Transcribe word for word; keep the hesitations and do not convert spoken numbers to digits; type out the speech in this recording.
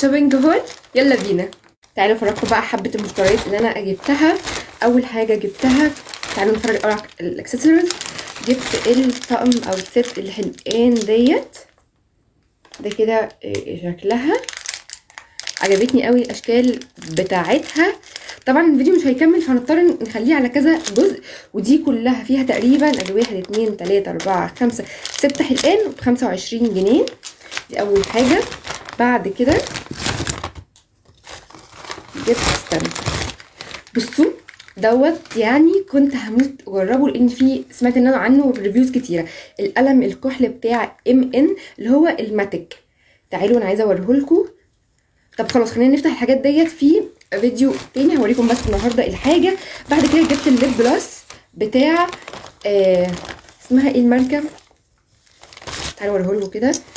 شوبينج هول. يلا بينا. تعالوا افرجكم بقى حبه المشتريات اللي انا جبتها. اول حاجه جبتها، تعالوا نتفرج الاول على الاكسسوارز. جبت الطقم او الست الحلقان ديت، ده كده شكلها عجبتني قوي الاشكال بتاعتها. طبعا الفيديو مش هيكمل فهنضطر نخليه على كذا جزء، ودي كلها فيها تقريبا ادي واحد اتنين تلاته اربعه خمسه ست حلقان بخمسه وعشرين جنيه. دي اول حاجه. بعد كده جبت استنى بصوا دوت، يعني كنت هموت اجربه لان في سمعت ان انا عنه ريفيوز كتيره. القلم الكحل بتاع ام ان اللي هو الماتيك. تعالوا انا عايزه اوريهولكم. طب خلاص خلينا نفتح الحاجات ديت في فيديو تاني، هوريكم بس النهارده الحاجه. بعد كده جبت الليب بلس بتاع آه اسمها ايه الماركه، تعالوا اوريهولكم كده.